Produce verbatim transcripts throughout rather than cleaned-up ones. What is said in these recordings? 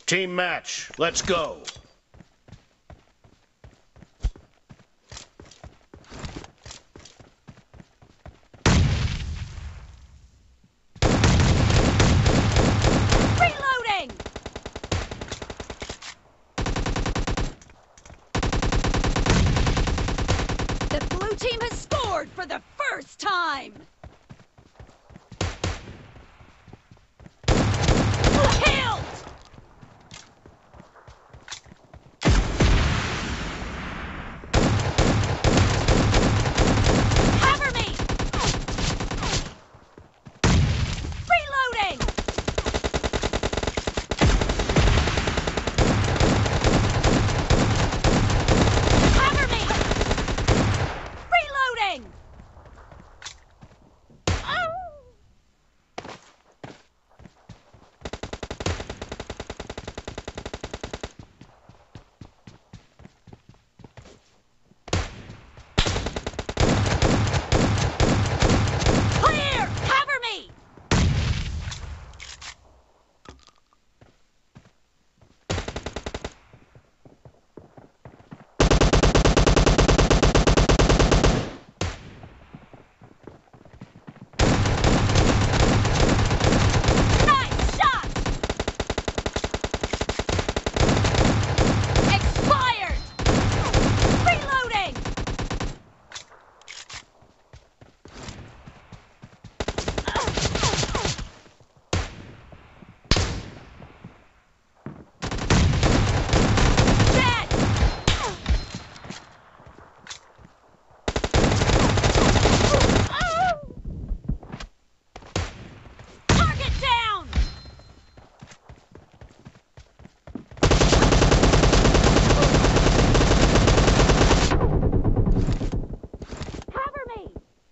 Team match, let's go. Reloading! The blue team has scored for the first time! Killed! Cover me! Reloading! Cover me! Reloading! Clear! Cover me! Nice shot! Expired! Reloading! Dead! Target down! Cover me!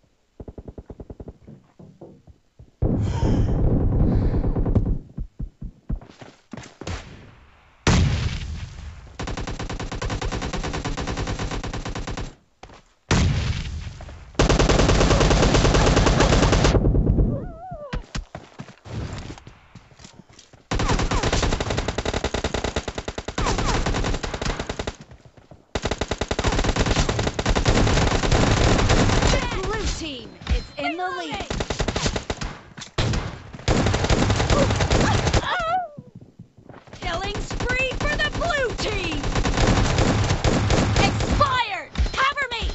Blue team is in the lead. Killing spree for the blue team. Expired. Cover me.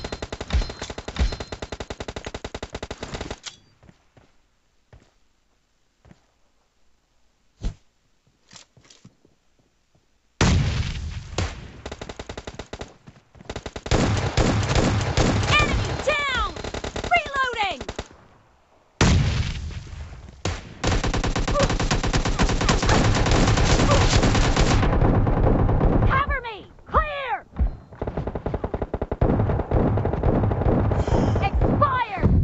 Enemy down. Reloading. Cover me. Clear. Expired.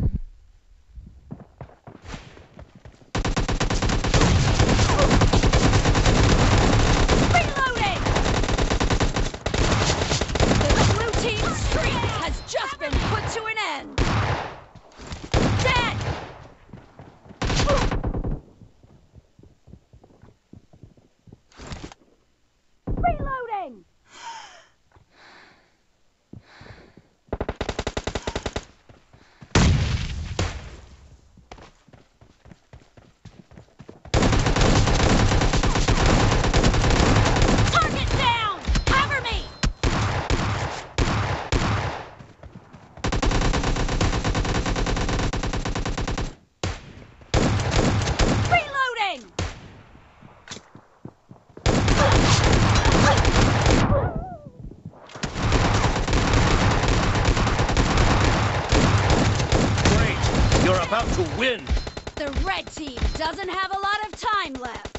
Reloading. The blue team's streak has just been put to an end. Dead. Reloading. Target down. Cover me. Reloading. Great, you're about to win. The red team doesn't have a lot of time left.